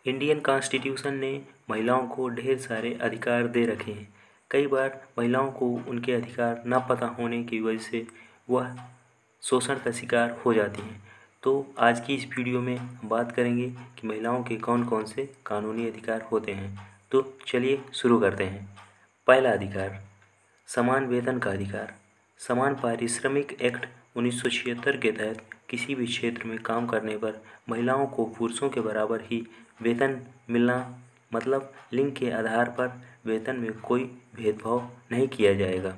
Indian constitution ने महिलाओं को ढेर सारे अधिकार दे रखे हैं। कई बार महिलाओं को उनके अधिकार न पता होने की वजह से वह शोषण का शिकार हो जाती हैं। तो आज की इस वीडियो में हम बात करेंगे कि महिलाओं के कौन कौन से कानूनी अधिकार होते हैं। तो चलिए शुरू करते हैं। पहला अधिकार, समान वेतन का अधिकार। समान पारिश्रमिक एक्ट 1976 के तहत किसी भी क्षेत्र में काम करने पर महिलाओं को पुरुषों के बराबर ही वेतन मिलना, मतलब लिंग के आधार पर वेतन में कोई भेदभाव नहीं किया जाएगा।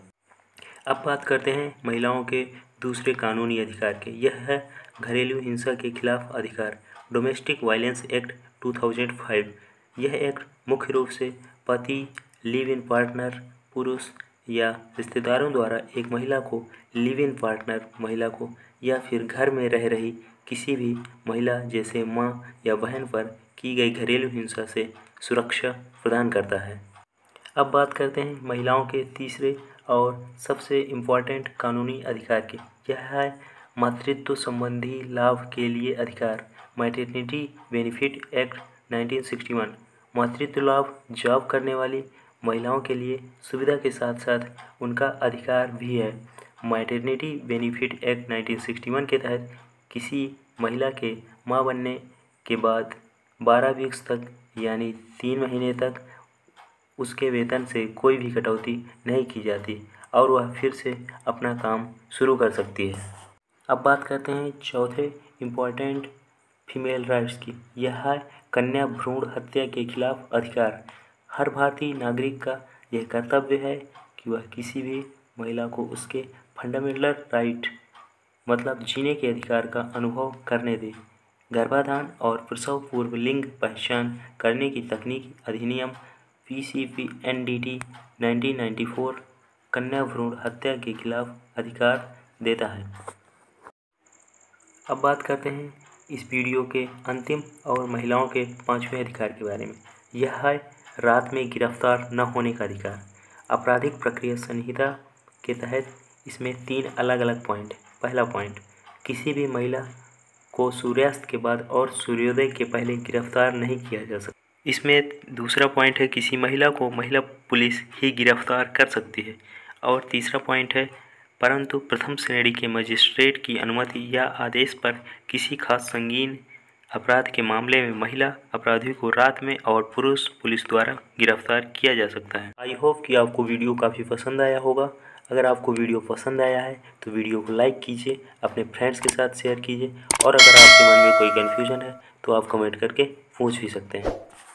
अब बात करते हैं महिलाओं के दूसरे कानूनी अधिकार के। यह है घरेलू हिंसा के खिलाफ अधिकार, डोमेस्टिक वायलेंस एक्ट 2005। यह एक्ट मुख्य रूप से पति, लिव इन पार्टनर, पुरुष या रिश्तेदारों द्वारा एक महिला को लिव इन पार्टनर महिला को या फिर घर में रह रही किसी भी महिला जैसे माँ या बहन पर की गई घरेलू हिंसा से सुरक्षा प्रदान करता है। अब बात करते हैं महिलाओं के तीसरे और सबसे इम्पॉर्टेंट कानूनी अधिकार के। यह है मातृत्व संबंधी लाभ के लिए अधिकार, मैटरनिटी बेनिफिट एक्ट 1961। मातृत्व लाभ जॉब करने वाली महिलाओं के लिए सुविधा के साथ साथ उनका अधिकार भी है। मैटरनिटी बेनिफिट एक्ट 1961 के तहत किसी महिला के मां बनने के बाद 12 वीक्स तक यानी 3 महीने तक उसके वेतन से कोई भी कटौती नहीं की जाती और वह फिर से अपना काम शुरू कर सकती है। अब बात करते हैं चौथे इम्पॉर्टेंट फीमेल राइट्स की। यह है कन्या भ्रूण हत्या के खिलाफ अधिकार। हर भारतीय नागरिक का यह कर्तव्य है कि वह किसी भी महिला को उसके फंडामेंटल राइट मतलब जीने के अधिकार का अनुभव करने दे। गर्भाधान और प्रसव पूर्व लिंग पहचान करने की तकनीक अधिनियम PCPNDT 1994 कन्या भ्रूण हत्या के खिलाफ अधिकार देता है। अब बात करते हैं इस वीडियो के अंतिम और महिलाओं के पांचवें अधिकार के बारे में। यह है रात में गिरफ्तार न होने का अधिकार। आपराधिक प्रक्रिया संहिता के तहत इसमें 3 अलग अलग पॉइंट है। पहला पॉइंट, किसी भी महिला को सूर्यास्त के बाद और सूर्योदय के पहले गिरफ्तार नहीं किया जा सकता। इसमें दूसरा पॉइंट है, किसी महिला को महिला पुलिस ही गिरफ्तार कर सकती है। और तीसरा पॉइंट है, परंतु प्रथम श्रेणी के मजिस्ट्रेट की अनुमति या आदेश पर किसी खास संगीन अपराध के मामले में महिला अपराधी को रात में और पुरुष पुलिस द्वारा गिरफ्तार किया जा सकता है। आई होप कि आपको वीडियो काफ़ी पसंद आया होगा। अगर आपको वीडियो पसंद आया है तो वीडियो को लाइक कीजिए, अपने फ्रेंड्स के साथ शेयर कीजिए और अगर आपके मन में कोई कन्फ्यूजन है तो आप कमेंट करके पूछ भी सकते हैं।